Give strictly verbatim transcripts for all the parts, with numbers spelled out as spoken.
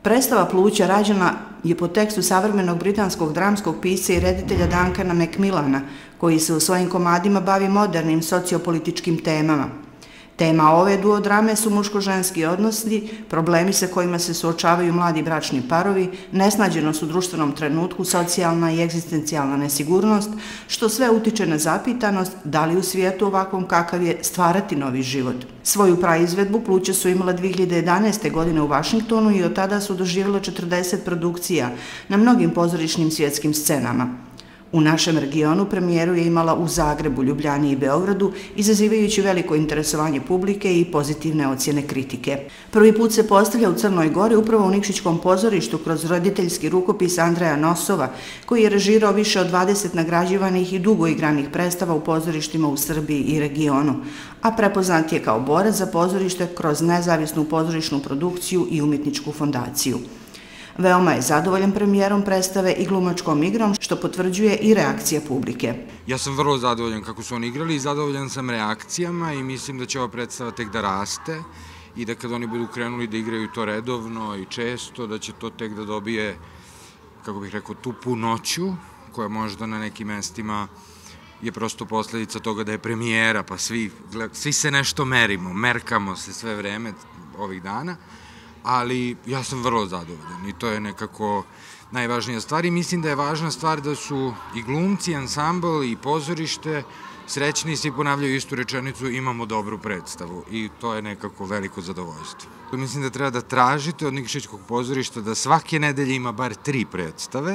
Predstava Pluća rađena je po tekstu savremenog britanskog dramskog pisca i reditelja Duncana Macmillana, koji se u svojim komadima bavi modernim sociopolitičkim temama. Tema ove duodrame su muško-ženski odnosi, problemi sa kojima se suočavaju mladi bračni parovi, nesnađenost u društvenom trenutku, socijalna i egzistencijalna nesigurnost, što sve utiče na zapitanost da li u svijetu ovakvom kakav je stvarati novi život. Svoju praizvedbu Pluća su imala dve hiljade jedanaeste. godine u Vašingtonu i od tada su doživjele četrdeset produkcija na mnogim pozorišnim svjetskim scenama. U našem regionu premijeru je imala u Zagrebu, Ljubljani i Beogradu, izazivajući veliko interesovanje publike i pozitivne ocjene kritike. Prvi put se postavlja u Crnoj Gori upravo u Nikšićkom pozorištu kroz roditeljski rukopis Andreja Nosova, koji je režirao više od dvadeset nagrađivanih i dugo igranih predstava u pozorištima u Srbiji i regionu, a prepoznat je kao borac za pozorište kroz nezavisnu pozorišnu produkciju i umjetničku fondaciju. Veoma je zadovoljan premijerom predstave i glumačkom igrom, što potvrđuje i reakcija publike. Ja sam vrlo zadovoljan kako su oni igrali i zadovoljan sam reakcijama i mislim da će ova predstava tek da raste i da kad oni budu krenuli da igraju to redovno i često, da će to tek da dobije, kako bih rekao, tu punoću koja možda na nekim mestima je prosto posljedica toga da je premijera, pa svi, svi se nešto merimo, merkamo se sve vreme ovih dana, ali ja sam vrlo zadovoljan i to je nekako najvažnija stvar i mislim da je važna stvar da su i glumci, i ansambl, i pozorište srećni i svi ponavljaju istu rečenicu, imamo dobru predstavu i to je nekako veliko zadovoljstvo. Mislim da treba da tražite od Nikšićkog pozorišta da svake nedelje ima bar tri predstave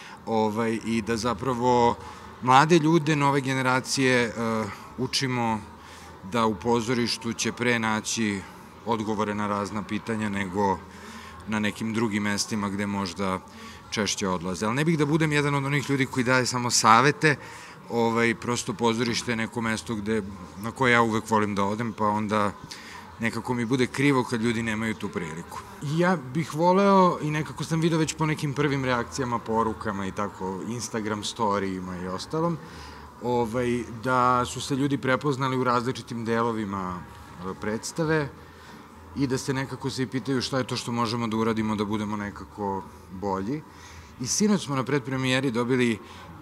i da zapravo mlade ljude, nove generacije učimo da u pozorištu će pre naći odgovore na razna pitanja nego na nekim drugim mestima gde možda češće odlaze. Ali ne bih da budem jedan od onih ljudi koji daje samo savete, prosto pozorište je neko mesto na koje ja uvek volim da odem, pa onda nekako mi bude krivo kad ljudi nemaju tu priliku. Ja bih voleo i nekako sam vidio već po nekim prvim reakcijama, porukama i tako, Instagram storijima i ostalom, da su se ljudi prepoznali u različitim delovima predstave i da se nekako se i pitaju šta je to što možemo da uradimo da budemo nekako bolji. I sinoć smo na predpremijeri dobili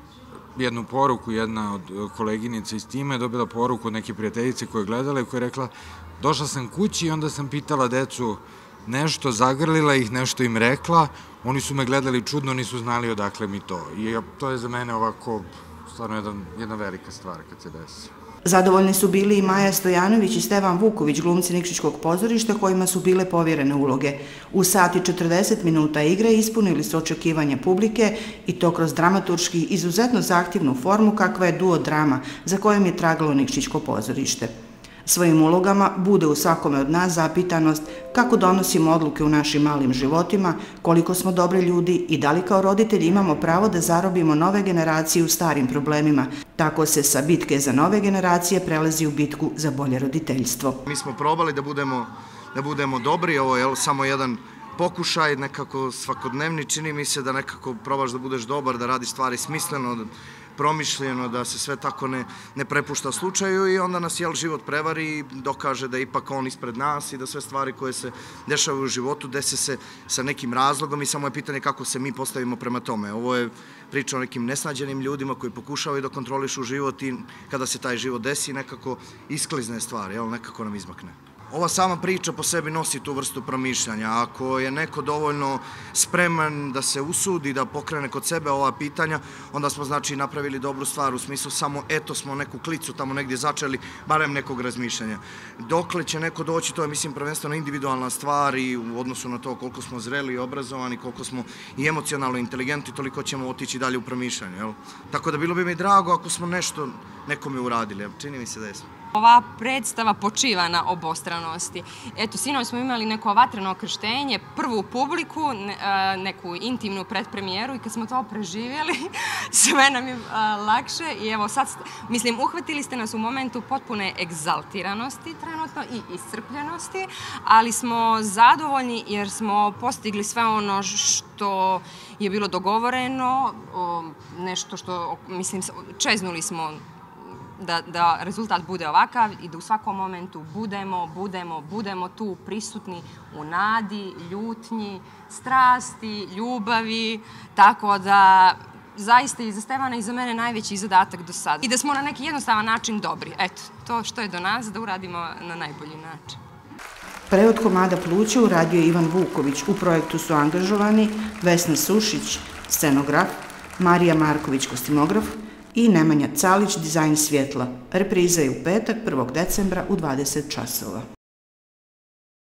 jednu poruku, jedna od koleginica iz tima je dobila poruku od neke prijateljice koja je gledala i koja je rekla došla sam kući i onda sam pitala decu nešto, zagrlila ih, nešto im rekla, oni su me gledali čudno, nisu znali odakle mi to. I to je za mene ovako stvarno jedna velika stvar kad se desi. Zadovoljni su bili i Maja Stojanović i Stevan Vuković, glumci Nikšićkog pozorišta kojima su bile povjerene uloge. U sat i četrdeset minuta igre ispunili su očekivanja publike i to kroz dramaturški izuzetno zahtjevnu formu kakva je duodrama za kojom je tragalo Nikšićko pozorište. Svojim ulogama bude u svakome od nas zapitanost kako donosimo odluke u našim malim životima, koliko smo dobri ljudi i da li kao roditelji imamo pravo da zarobimo nove generacije u starim problemima. Tako se sa bitke za nove generacije prelazi u bitku za bolje roditeljstvo. Mi smo probali da budemo dobri, ovo je samo jedan pokušaj, nekako svakodnevni, čini mi se da nekako probaš da budeš dobar, da radiš stvari smisleno, promišljeno, da se sve tako ne prepušta slučaju i onda nas jel život prevari i dokaže da je ipak on ispred nas i da sve stvari koje se dešavaju u životu dese se sa nekim razlogom i samo je pitanje kako se mi postavimo prema tome. Ovo je priča o nekim nesnađenim ljudima koji pokušavaju da kontrolišu život i kada se taj život desi nekako isklizne stvari, jel, nekako nam izmakne. Ova sama priča po sebi nosi tu vrstu promišljanja. Ako je neko dovoljno spreman da se usudi, da pokrene kod sebe ova pitanja, onda smo znači napravili dobru stvar u smislu samo eto smo neku klicu tamo negdje začeli, barem nekog razmišljanja. Dokle će neko doći, to je mislim prvenstveno individualna stvar i u odnosu na to koliko smo zreli i obrazovani, koliko smo i emocionalno inteligentni, toliko ćemo otići dalje u promišljanju. Tako da bilo bi mi drago ako smo nešto nekome uradili, čini mi se da jesmo. Ova predstava počiva na obostranosti. Eto, sinoć smo imali neko vatreno krštenje, prvu publiku, neku intimnu predpremijeru i kad smo to preživjeli, sve nam je lakše i evo sad, mislim, uhvatili ste nas u momentu potpune egzaltiranosti trenutno i iscrpljenosti, ali smo zadovoljni jer smo postigli sve ono što je bilo dogovoreno, nešto što, mislim, čeznuli smo da, da rezultat bude ovakav i da u svakom momentu budemo, budemo, budemo tu prisutni u nadi, ljutnji, strasti, ljubavi, tako da zaista i za Stevana i za mene najveći zadatak do sada. I da smo na neki jednostavan način dobri. Eto, to što je do nas da uradimo na najbolji način. Prevod komada Pluća uradio je Ivan Vuković. U projektu su angažovani Vesna Sušić, scenograf, Marija Marković, kostimograf i Nemanja Calić, dizajn svjetla. Repriza je u petak, prvog decembra u dvadeset časova.